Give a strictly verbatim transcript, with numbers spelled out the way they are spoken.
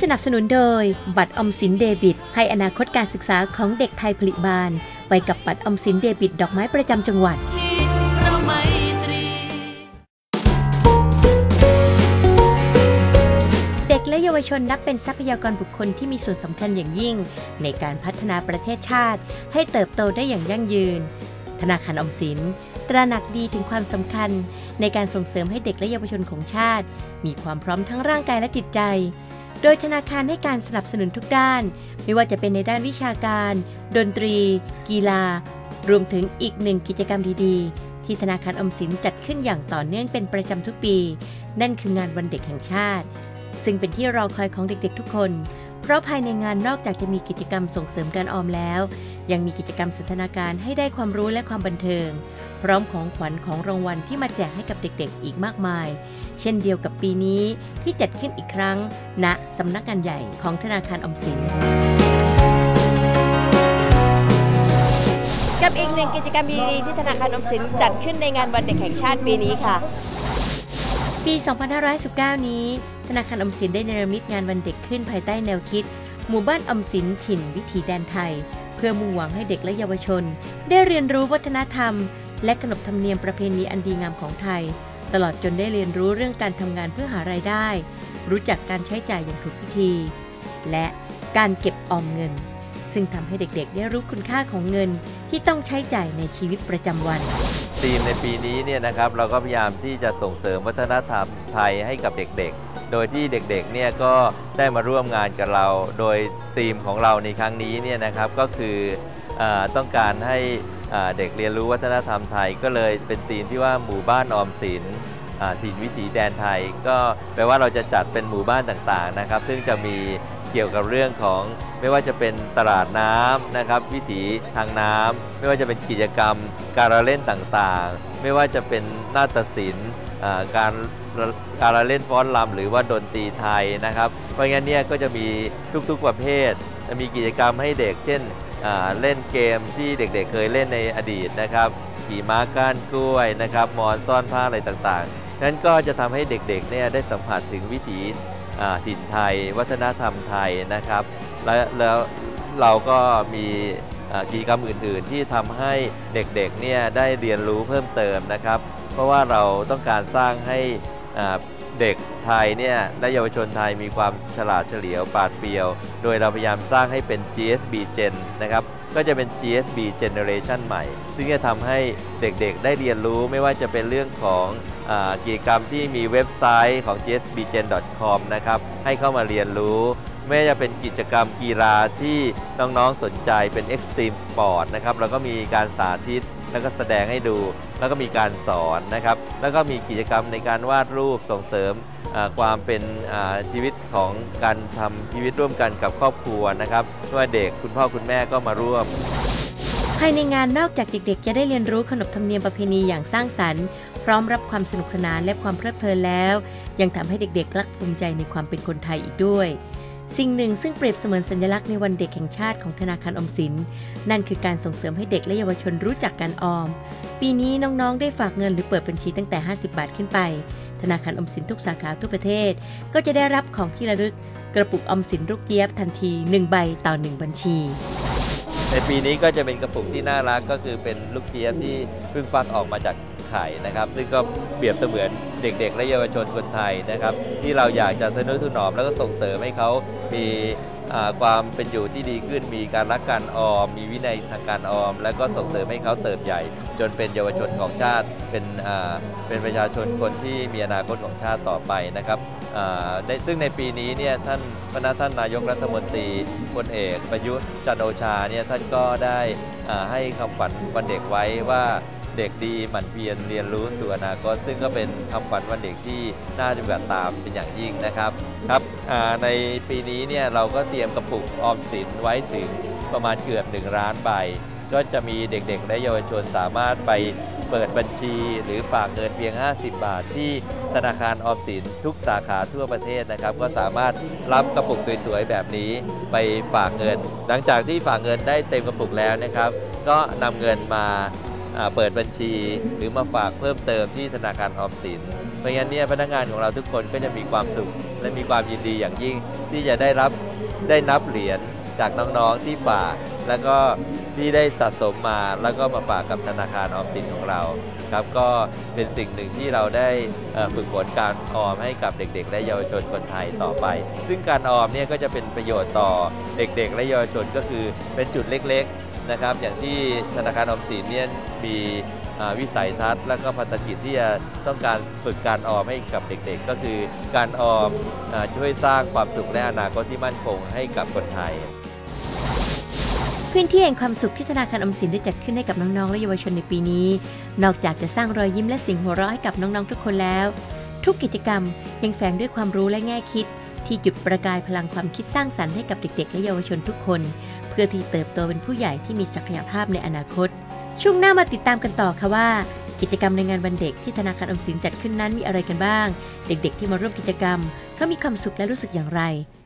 สนับสนุนโดยบัตรออมสินเดบิตให้อนาคตการศึกษาของเด็กไทยผลิบานไปกับบัตรออมสินเดบิตดอกไม้ประจำจังหวัดเด็กและเยาวชนนับเป็นทรัพยากรบุคคลที่มีส่วนสำคัญอย่างยิ่งในการพัฒนาประเทศชาติให้เติบโตได้อย่างยั่งยืนธนาคารออมสินตระหนักดีถึงความสำคัญในการส่งเสริมให้เด็กและเยาวชนของชาติมีความพร้อมทั้งร่างกายและจิตใจโดยธนาคารให้การสนับสนุนทุกด้านไม่ว่าจะเป็นในด้านวิชาการดนตรีกีฬารวมถึงอีกหนึ่งกิจกรรมดีๆที่ธนาคารออมสินจัดขึ้นอย่างต่อเนื่องเป็นประจำทุกปีนั่นคืองานวันเด็กแห่งชาติซึ่งเป็นที่รอคอยของเด็กๆทุกคนเพราะภายในงานนอกจากจะมีกิจกรรมส่งเสริมการออมแล้วยังมีกิจกรรมสันทนาการให้ได้ความรู้และความบันเทิงพร้อมของขวัญของรางวัลที่มาแจกให้กับเด็กๆอีกมากมายเช่นเดียวกับปีนี้ที่จัดขึ้นอีกครั้งณสำนักงานใหญ่ของธนาคารออมสินกับอีกหนึ่งกิจกรรมดีๆที่ธนาคารออมสินจัดขึ้นในงานวันเด็กแห่งชาติปีนี้ค่ะปี สองพันห้าร้อยสิบเก้า นี้ธนาคารออมสินได้เนรมิตงานวันเด็กขึ้นภายใต้แนวคิดหมู่บ้านออมสินถิ่นวิถีแดนไทยเพื่อมุ่งหวังให้เด็กและเยาวชนได้เรียนรู้วัฒนธรรมและขนบธรรมเนียมประเพณีอันดีงามของไทยตลอดจนได้เรียนรู้เรื่องการทำงานเพื่อหารายได้รู้จักการใช้จ่ายอย่างถูกวิธีและการเก็บออมเงินซึ่งทำให้เด็กๆได้รู้คุณค่าของเงินที่ต้องใช้จ่ายในชีวิตประจำวันธีมในปีนี้เนี่ยนะครับเราก็พยายามที่จะส่งเสริมวัฒนธรรมไทยให้กับเด็กๆโดยที่เด็กๆเนี่ยก็ได้มาร่วมงานกับเราโดยธีมของเราในครั้งนี้เนี่ยนะครับก็คือต้องการให้เด็กเรียนรู้วัฒนธรรมไทยก็เลยเป็นธีมที่ว่าหมู่บ้านออมสินถิ่นวิถีแดนไทยก็แปลว่าเราจะจัดเป็นหมู่บ้านต่างๆนะครับซึ่งจะมีเกี่ยวกับเรื่องของไม่ว่าจะเป็นตลาดน้ำนะครับวิถีทางน้ำไม่ว่าจะเป็นกิจกรรมการละเล่นต่างๆไม่ว่าจะเป็นนาฏศิลป์การการละเล่นฟ้อนรำหรือว่าดนตรีไทยนะครับเพราะงั้นเนี่ยก็จะมีทุกๆประเภทจะมีกิจกรรมให้เด็กเช่นเล่นเกมที่เด็กๆ เ, เคยเล่นในอดีตนะครับขี่ม้าก้านกล้วยนะครับมอนซ่อนผ้าอะไรต่างๆนั้นก็จะทำให้เด็กๆเนี่ยได้สัมผัสถึงวิถีถิ่นไทยวัฒนธรรมไทยนะครับและแล้วเราก็มีกิจกรรมอื่นๆที่ทำให้เด็กๆเนี่ยได้เรียนรู้เพิ่มเติมนะครับเพราะว่าเราต้องการสร้างให้เด็กไทยเนี่ยและเยาวชนไทยมีความฉลาดเฉลียวปราดเปรียวโดยเราพยายามสร้างให้เป็น จี เอส บี Gen นะครับก็จะเป็น จี เอส บี Generation ใหม่ซึ่งจะทำให้เด็กๆได้เรียนรู้ไม่ว่าจะเป็นเรื่องของกิจกรรมที่มีเว็บไซต์ของ จี เอส บี เจน ดอท คอม นะครับให้เข้ามาเรียนรู้ไม่ว่าจะเป็นกิจกรรมกีฬาที่น้องๆสนใจเป็น Extreme Sport นะครับแล้วก็มีการสาธิตแล้วก็แสดงให้ดูแล้วก็มีการสอนนะครับแล้วก็มีกิจกรรมในการวาดรูปส่งเสริมความเป็นชีวิตของการทำชีวิตร่วมกันกับครอบครัวนะครับว่าเด็กคุณพ่อคุณแม่ก็มาร่วมภายในงานนอกจากเด็กๆจะได้เรียนรู้ขนบธรรมเนียมประเพณีอย่างสร้างสรรค์พร้อมรับความสนุกสนานและความเพลิดเพลินแล้วยังทำให้เด็กๆรักภูมิใจในความเป็นคนไทยอีกด้วยสิ่งหนึ่งซึ่งเปรียบเสมือนสัญลักษณ์ในวันเด็กแห่งชาติของธนาคารออมสินนั่นคือการส่งเสริมให้เด็กและเยาวชนรู้จักการออมปีนี้น้องๆได้ฝากเงินหรือเปิดบัญชีตั้งแต่ห้าสิบบาทขึ้นไปธนาคารออมสินทุกสาขาทั่วประเทศก็จะได้รับของที่ระลึกกระปุกออมสินลูกเจี๊ยบทันทีหนึ่งใบต่อหนึ่งบัญชีในปีนี้ก็จะเป็นกระปุกที่น่ารักก็คือเป็นลูกเจี๊ยบที่เพิ่งฟักออกมาจากไข่นะครับซึ่งก็เปรียบเสมือนเด็กๆและเยาวชนคนไทยนะครับที่เราอยากจะทนุถนอมแล้วก็ส่งเสริมให้เขามีความเป็นอยู่ที่ดีขึ้นมีการรักการออมมีวินัยทางการออมแล้วก็ส่งเสริมให้เขาเติบใหญ่จนเป็นเยาวชนของชาติเป็นเป็นประชาชนคนที่มีอนาคตของชาติต่อไปนะครับซึ่งในปีนี้เนี่ยท่านพระท่านนายกรัฐมนตรีพลเอกประยุทธ์จันทร์โอชาเนี่ยท่านก็ได้ให้คำฝันวันเด็กไว้ว่าเด็กดีหมั่นเพียรเรียนรู้สู่อนาคตซึ่งก็เป็นคำขวัญวันเด็กที่น่าจะแบบตามเป็นอย่างยิ่งนะครับครับในปีนี้เนี่ยเราก็เตรียมกระปุกออมสินไว้ถึงประมาณเกือบหนึ่งล้านใบก็จะมีเด็กๆและเยาวชนสามารถไปเปิดบัญชีหรือฝากเงินเพียงห้าสิบบาทที่ธนาคารออมสินทุกสาขาทั่วประเทศนะครับก็สามารถรับกระปุกสวยๆแบบนี้ไปฝากเงินหลังจากที่ฝากเงินได้เต็มกระปุกแล้วนะครับก็นำเงินมาเปิดบัญชีหรือมาฝากเพิ่มเติมที่ธนาคารออมสินเพราะงั้นเนี่ยพนักงานของเราทุกคนก็จะมีความสุขและมีความยินดีอย่างยิ่งที่จะได้รับได้นับเหรียญจากน้องๆที่ฝากแล้วก็ที่ได้สะสมมาแล้วก็มาฝากกับธนาคารออมสินของเราครับก็เป็นสิ่งหนึ่งที่เราได้ฝึกฝนการออมให้กับเด็กๆและเยาวชนคนไทยต่อไปซึ่งการออมเนี่ยก็จะเป็นประโยชน์ต่อเด็กๆและเยาวชนก็คือเป็นจุดเล็กๆนะครับอย่างที่ธนาคารออมสินเนี่ยมีวิสัยทัศน์และก็พันธกิจที่จะต้องการฝึกการออมให้กับเด็กๆก็คือการออมช่วยสร้างความสุขและอนาคตที่มั่นคงให้กับคนไทยพื้นที่แห่งความสุขที่ธนาคารออมสินได้จัดขึ้นให้กับน้องๆและเยาวชนในปีนี้นอกจากจะสร้างรอยยิ้มและเสียงหัวเราะให้กับน้องๆทุกคนแล้วทุกกิจกรรมยังแฝงด้วยความรู้และแง่คิดที่จุดประกายพลังความคิดสร้างสรรค์ให้กับเด็กๆและเยาวชนทุกคนเพื่อที่เติบโตเป็นผู้ใหญ่ที่มีศักยภาพในอนาคตช่วงหน้ามาติดตามกันต่อค่ะว่ากิจกรรมในงานวันเด็กที่ธนาคารออมสินจัดขึ้นนั้นมีอะไรกันบ้างเด็กๆที่มาร่วมกิจกรรมเขามีความสุขและรู้สึกอย่างไร